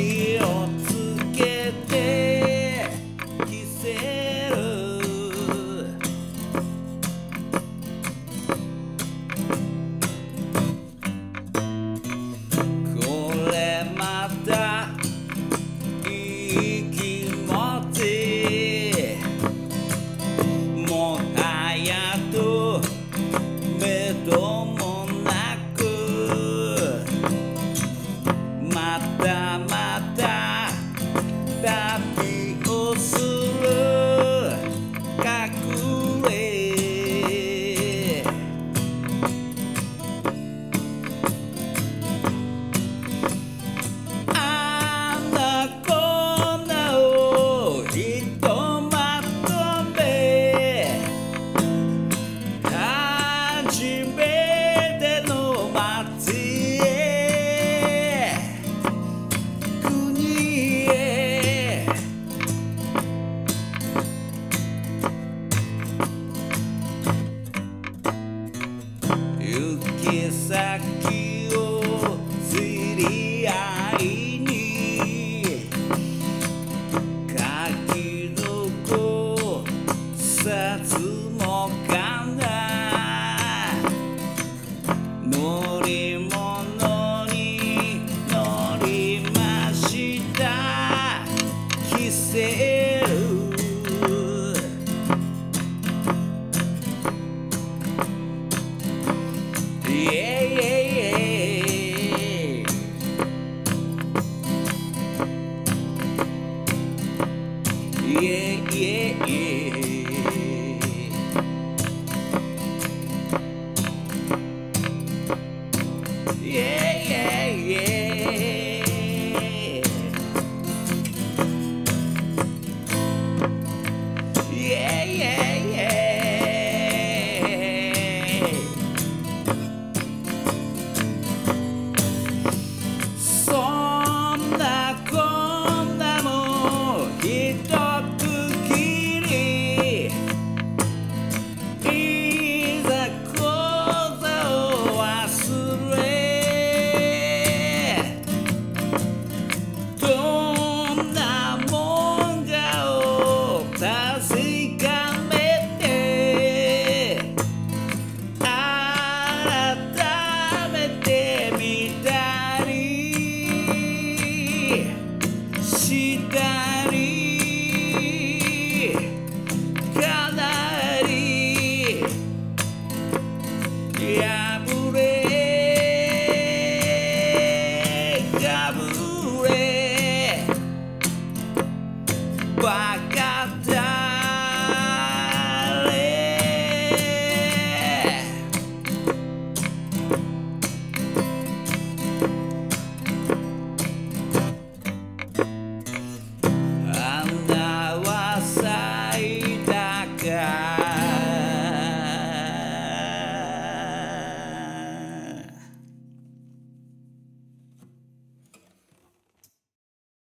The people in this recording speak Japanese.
気をつけてきせるこれまたいい気持ちもはやとめどもなくまたまた旅をする隠れあなこなをひとまとめ初めての街へ国へ行き先を知り合いに書き残さずもかな乗り物に乗りましたキセルYeah, yeah, yeah.